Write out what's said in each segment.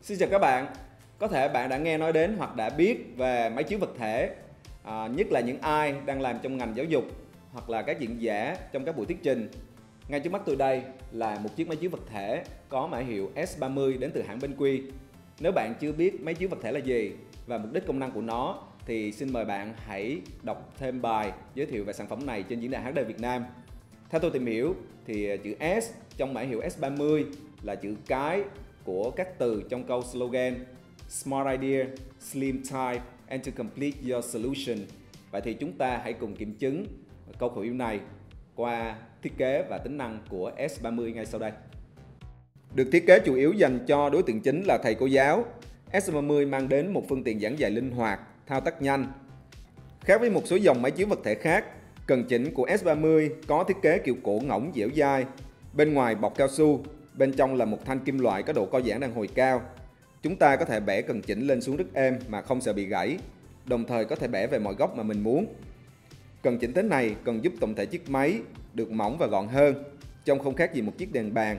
Xin chào các bạn. Có thể bạn đã nghe nói đến hoặc đã biết về máy chiếu vật thể, nhất là những ai đang làm trong ngành giáo dục hoặc là các diễn giả trong các buổi thuyết trình. Ngay trước mắt tôi đây là một chiếc máy chiếu vật thể có mã hiệu S30 đến từ hãng BenQ. Nếu bạn chưa biết máy chiếu vật thể là gì và mục đích công năng của nó thì xin mời bạn hãy đọc thêm bài giới thiệu về sản phẩm này trên diễn đàn HD Việt Nam. Theo tôi tìm hiểu thì chữ S trong mã hiệu S30 là chữ cái của các từ trong câu slogan Smart Idea, Slim Type and to complete your solution. Vậy thì chúng ta hãy cùng kiểm chứng câu khẩu hiệu này qua thiết kế và tính năng của S30 ngay sau đây. Được thiết kế chủ yếu dành cho đối tượng chính là thầy cô giáo, S30 mang đến một phương tiện giảng dạy linh hoạt, thao tác nhanh. Khác với một số dòng máy chiếu vật thể khác, cần chỉnh của S30 có thiết kế kiểu cổ ngỗng dẻo dai, bên ngoài bọc cao su, bên trong là một thanh kim loại có độ co giãn đàn hồi cao. Chúng ta có thể bẻ cần chỉnh lên xuống rất êm mà không sợ bị gãy, đồng thời có thể bẻ về mọi góc mà mình muốn. Cần chỉnh thế này cần giúp tổng thể chiếc máy được mỏng và gọn hơn, trông không khác gì một chiếc đèn bàn.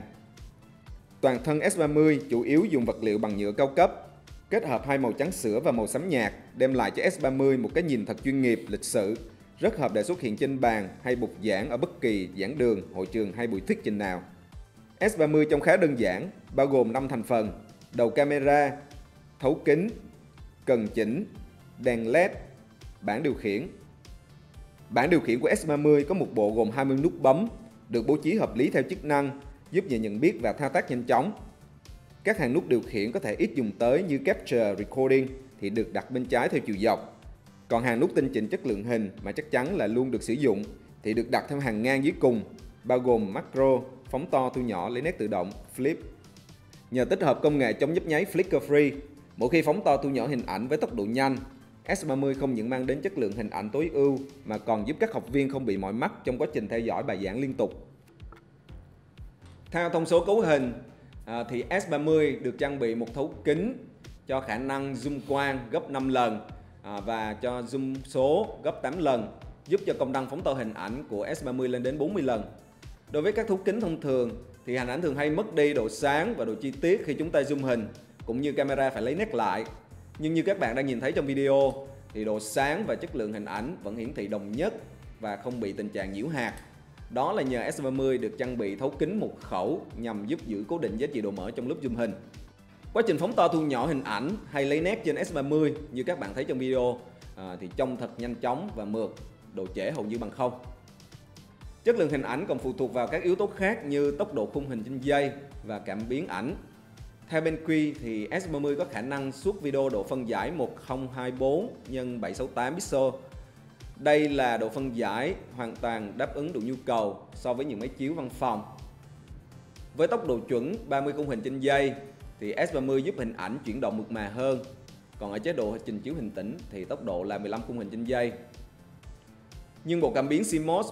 Toàn thân S30 chủ yếu dùng vật liệu bằng nhựa cao cấp, kết hợp hai màu trắng sữa và màu xám nhạt, đem lại cho S30 một cái nhìn thật chuyên nghiệp, lịch sự, rất hợp để xuất hiện trên bàn hay bục giảng ở bất kỳ giảng đường, hội trường hay buổi thuyết trình nào. S30 trông khá đơn giản, bao gồm 5 thành phần: đầu camera, thấu kính, cần chỉnh, đèn LED, bảng điều khiển. Bảng điều khiển của S30 có một bộ gồm 20 nút bấm, được bố trí hợp lý theo chức năng, giúp nhà nhận biết và thao tác nhanh chóng. Các hàng nút điều khiển có thể ít dùng tới như Capture, Recording thì được đặt bên trái theo chiều dọc. Còn hàng nút tinh chỉnh chất lượng hình mà chắc chắn là luôn được sử dụng thì được đặt theo hàng ngang dưới cùng, bao gồm Macro, phóng to thu nhỏ lấy nét tự động, Flip. Nhờ tích hợp công nghệ chống nhấp nháy Flicker Free, mỗi khi phóng to thu nhỏ hình ảnh với tốc độ nhanh, S30 không những mang đến chất lượng hình ảnh tối ưu mà còn giúp các học viên không bị mỏi mắt trong quá trình theo dõi bài giảng liên tục. Theo thông số cấu hình thì S30 được trang bị một thấu kính cho khả năng zoom quang gấp 5 lần và cho zoom số gấp 8 lần, giúp cho công năng phóng to hình ảnh của S30 lên đến 40 lần. Đối với các thấu kính thông thường thì hình ảnh thường hay mất đi độ sáng và độ chi tiết khi chúng ta zoom hình, cũng như camera phải lấy nét lại. Nhưng như các bạn đang nhìn thấy trong video thì độ sáng và chất lượng hình ảnh vẫn hiển thị đồng nhất và không bị tình trạng nhiễu hạt. Đó là nhờ S30 được trang bị thấu kính một khẩu nhằm giúp giữ cố định giá trị độ mở trong lúc zoom hình. Quá trình phóng to thu nhỏ hình ảnh hay lấy nét trên S30 như các bạn thấy trong video thì trông thật nhanh chóng và mượt, độ trễ hầu như bằng không. Chất lượng hình ảnh còn phụ thuộc vào các yếu tố khác như tốc độ khung hình trên giây và cảm biến ảnh. Theo BenQ thì S30 có khả năng xuất video độ phân giải 1024 x 768 pixel. Đây là độ phân giải hoàn toàn đáp ứng đủ nhu cầu so với những máy chiếu văn phòng. Với tốc độ chuẩn 30 khung hình trên giây thì S30 giúp hình ảnh chuyển động mượt mà hơn. Còn ở chế độ trình chiếu hình tĩnh thì tốc độ là 15 khung hình trên giây. Nhưng bộ cảm biến CMOS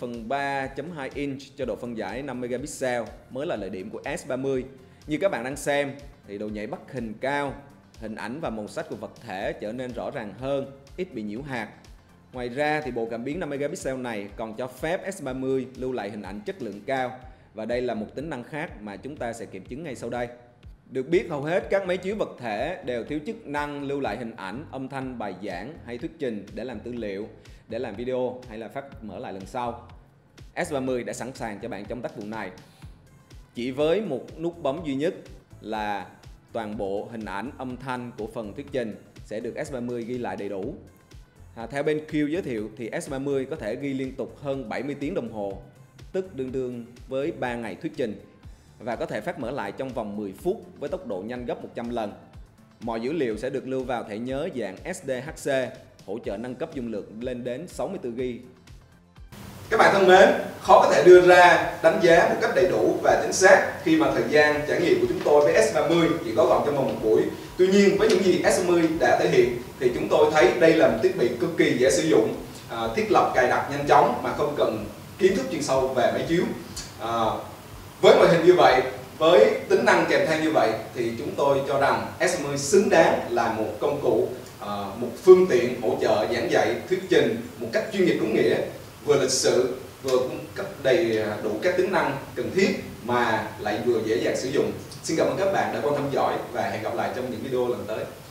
1/3.2 inch cho độ phân giải 5 megapixel mới là lợi điểm của S30. Như các bạn đang xem thì độ nhạy bắt hình cao, hình ảnh và màu sắc của vật thể trở nên rõ ràng hơn, ít bị nhiễu hạt. Ngoài ra thì bộ cảm biến 5 megapixel này còn cho phép S30 lưu lại hình ảnh chất lượng cao, và đây là một tính năng khác mà chúng ta sẽ kiểm chứng ngay sau đây. Được biết hầu hết các máy chiếu vật thể đều thiếu chức năng lưu lại hình ảnh, âm thanh bài giảng hay thuyết trình để làm tư liệu, để làm video hay là phát mở lại lần sau. S30 đã sẵn sàng cho bạn trong tác vụ này. Chỉ với một nút bấm duy nhất là toàn bộ hình ảnh, âm thanh của phần thuyết trình sẽ được S30 ghi lại đầy đủ. Theo BenQ giới thiệu thì S30 có thể ghi liên tục hơn 70 tiếng đồng hồ, tức tương đương với 3 ngày thuyết trình, và có thể phát mở lại trong vòng 10 phút với tốc độ nhanh gấp 100 lần. Mọi dữ liệu sẽ được lưu vào thẻ nhớ dạng SDHC, hỗ trợ nâng cấp dung lượng lên đến 64GB. Các bạn thân mến, khó có thể đưa ra đánh giá một cách đầy đủ và chính xác khi mà thời gian trải nghiệm của chúng tôi với S30 chỉ có gọn trong vòng một buổi. Tuy nhiên với những gì S30 đã thể hiện thì chúng tôi thấy đây là một thiết bị cực kỳ dễ sử dụng, thiết lập cài đặt nhanh chóng mà không cần kiến thức chuyên sâu về máy chiếu. Với ngoại hình như vậy, với tính năng kèm theo như vậy thì chúng tôi cho rằng S30 xứng đáng là một công cụ, một phương tiện hỗ trợ giảng dạy, thuyết trình một cách chuyên nghiệp đúng nghĩa, vừa lịch sự, vừa cung cấp đầy đủ các tính năng cần thiết mà lại vừa dễ dàng sử dụng. Xin cảm ơn các bạn đã quan tâm theo dõi và hẹn gặp lại trong những video lần tới.